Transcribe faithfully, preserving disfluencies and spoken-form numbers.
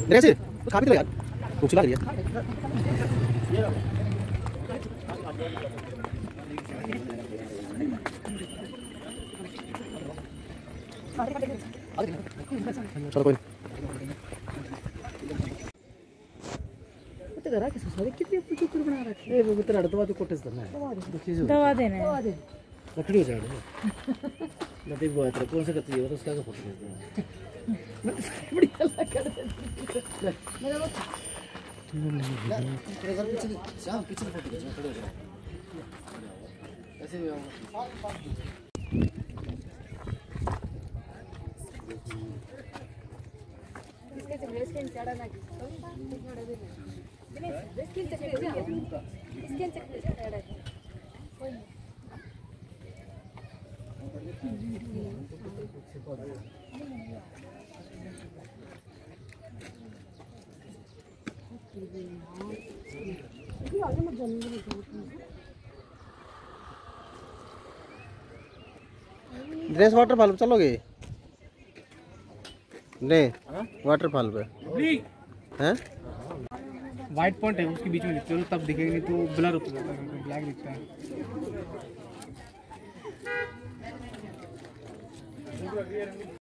मेरे से खा भी तो यार भूख लग रही है। चलो कोई तो करा किस सारे कितने कुछ कुछ बना रखे ए वो तेरा दवा तो कोटेस करना है दवा देना है लकड़ी हो जाएगा मैं देख वो तेरा कौन सा करती है तो उसका का फोटो भेज दो बढ़िया लगा मेरा वो तेरे घर पीछे जाओ पीछे फोटो खींचो खड़े हो जाओ ऐसे भी आओ इसके से स्किन चढ़ा ना की थोड़ा भी नहीं स्किन चढ़ा स्किन चढ़ा कोई ड्रेस वाटरफॉल पे चलोगे नहीं वाटरफॉल पे हैं व्हाइट पॉइंट है उसके बीच में चलो तब दिखेगा नहीं तो ब्लर होता है ब्लैक दिखता है।